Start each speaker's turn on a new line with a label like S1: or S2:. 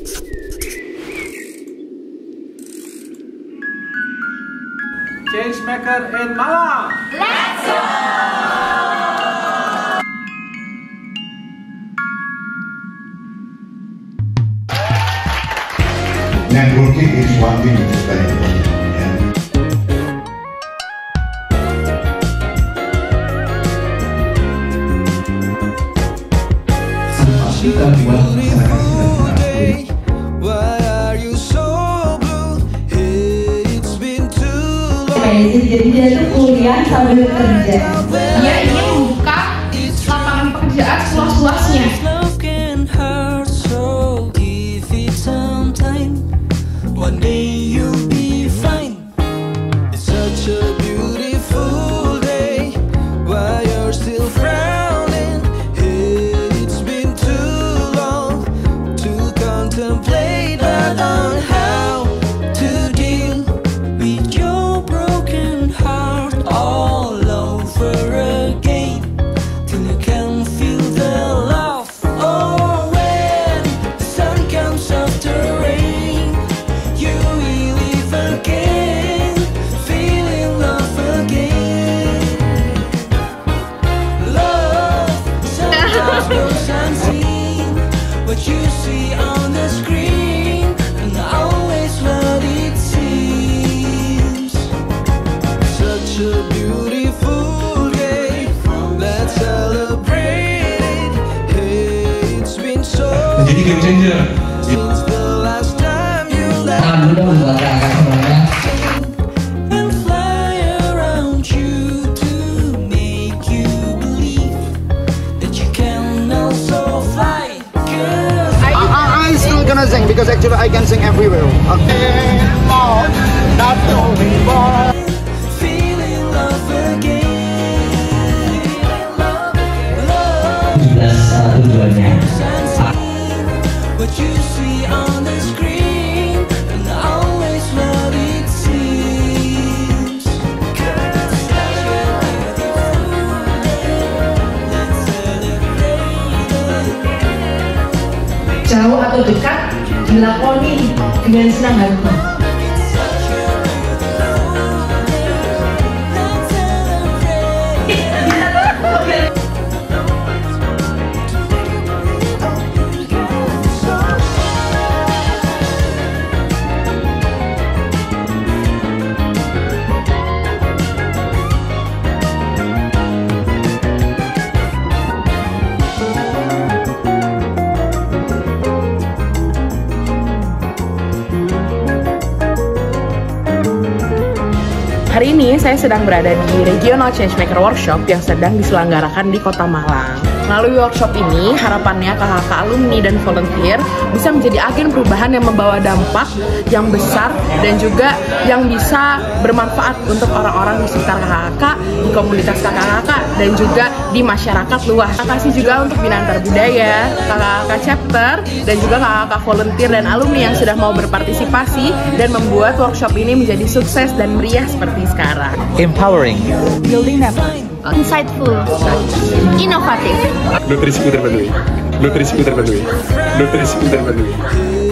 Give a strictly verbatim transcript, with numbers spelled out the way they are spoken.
S1: Changemaker in Malang.
S2: Let's go!
S3: Networking is one thing which is very important. Yeah.
S4: Kita buat masyarakat
S5: jadi dia tuh kuliah sambil kerja.
S2: Dia ingin membuka lapangan pekerjaan seluas-luasnya.
S4: Jadi game changer. Salam dulu dong buat kakak semuanya.
S6: I, I still gonna sing because actually I can sing everywhere. Okay. Not anymore.
S4: Jelas tujuannya.
S5: Jauh atau dekat dilakoni dengan senang hati.
S7: Hari ini saya sedang berada di Regional Changemaker Workshop yang sedang diselenggarakan di Kota Malang. Melalui workshop ini, harapannya kakak-kakak alumni dan volunteer bisa menjadi agen perubahan yang membawa dampak yang besar dan juga yang bisa bermanfaat untuk orang-orang di sekitar kakak-kakak, di komunitas kakak-kakak, dan juga di masyarakat luas. Terima kasih juga untuk Bina Budaya, kakak-kakak chapter, dan juga kakak-kakak volunteer dan alumni yang sudah mau berpartisipasi dan membuat workshop ini menjadi sukses dan meriah seperti sekarang.
S8: Empowering,
S2: Building them. Insightful. Inovatif.
S1: Nutrisi Putar Bandui. Nutrisi Putar Bandui. Nutrisi Putar Bandui.